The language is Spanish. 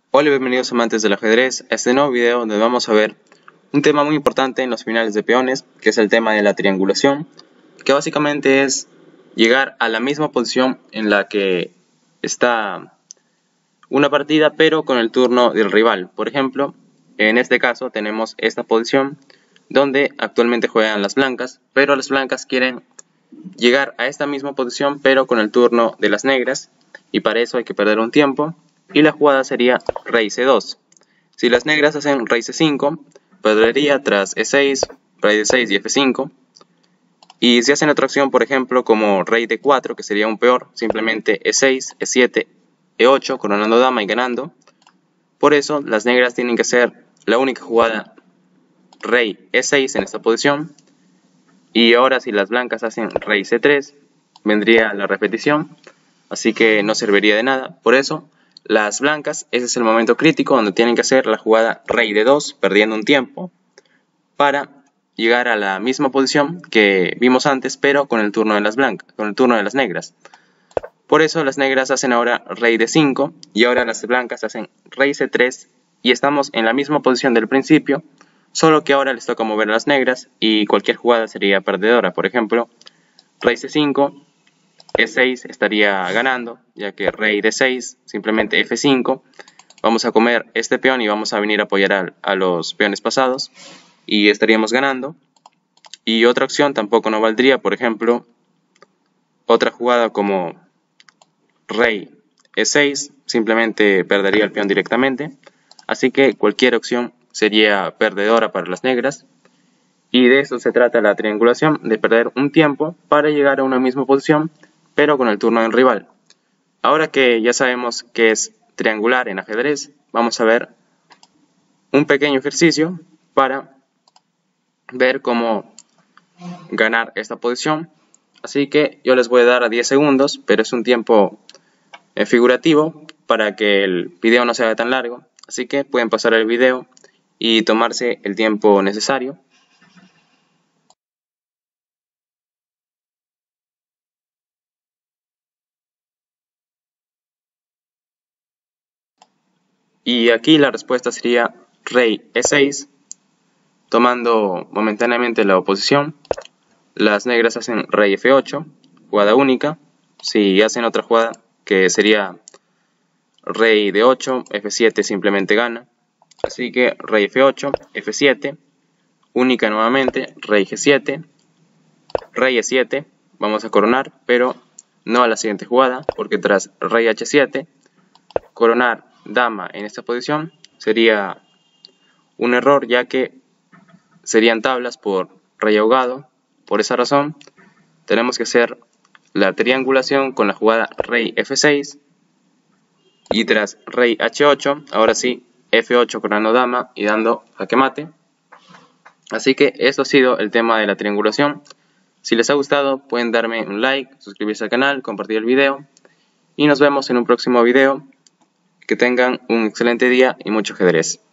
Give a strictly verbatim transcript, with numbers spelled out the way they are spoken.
Hola y bienvenidos amantes del ajedrez a este nuevo video donde vamos a ver un tema muy importante en los finales de peones, que es el tema de la triangulación, que básicamente es llegar a la misma posición en la que está una partida pero con el turno del rival. Por ejemplo, en este caso tenemos esta posición donde actualmente juegan las blancas, pero las blancas quieren llegar a esta misma posición pero con el turno de las negras, y para eso hay que perder un tiempo. Y la jugada sería rey ce dos. Si las negras hacen rey ce cinco, perdería tras e seis, rey de seis y efe cinco. Y si hacen otra acción, por ejemplo, como rey de cuatro, que sería un peor, simplemente e seis, e siete, e ocho, coronando dama y ganando. Por eso, las negras tienen que hacer la única jugada rey e seis en esta posición. Y ahora si las blancas hacen rey ce tres, vendría la repetición, así que no serviría de nada. Por eso, las blancas, ese es el momento crítico donde tienen que hacer la jugada rey de dos, perdiendo un tiempo, para llegar a la misma posición que vimos antes, pero con el turno de las blancas, con el turno de las negras. Por eso las negras hacen ahora rey de cinco y ahora las blancas hacen rey ce tres y estamos en la misma posición del principio, solo que ahora les toca mover a las negras y cualquier jugada sería perdedora. Por ejemplo, rey ce cinco, e seis estaría ganando, ya que rey de seis, simplemente efe cinco. Vamos a comer este peón y vamos a venir a apoyar a, a los peones pasados y estaríamos ganando. Y otra opción tampoco no valdría, por ejemplo, otra jugada como rey e seis, simplemente perdería el peón directamente. Así que cualquier opción sería perdedora para las negras. Y de eso se trata la triangulación, de perder un tiempo para llegar a una misma posición, pero con el turno del rival. Ahora que ya sabemos qué es triangular en ajedrez, vamos a ver un pequeño ejercicio para ver cómo ganar esta posición. Así que yo les voy a dar a diez segundos, pero es un tiempo eh, figurativo para que el video no sea tan largo. Así que pueden pasar el video y tomarse el tiempo necesario. Y aquí la respuesta sería rey e seis, tomando momentáneamente la oposición. Las negras hacen rey efe ocho, jugada única. Si hacen otra jugada que sería rey de ocho, efe siete simplemente gana. Así que rey efe ocho, efe siete, única nuevamente, rey ge siete, rey e siete, vamos a coronar, pero no a la siguiente jugada, porque tras rey hache siete, coronar dama en esta posición sería un error, ya que serían tablas por rey ahogado. Por esa razón tenemos que hacer la triangulación con la jugada rey efe seis y tras rey hache ocho, ahora sí efe ocho coronando dama y dando jaque mate. Así que esto ha sido el tema de la triangulación. Si les ha gustado pueden darme un like, suscribirse al canal, compartir el video y nos vemos en un próximo video. Que tengan un excelente día y mucho ajedrez.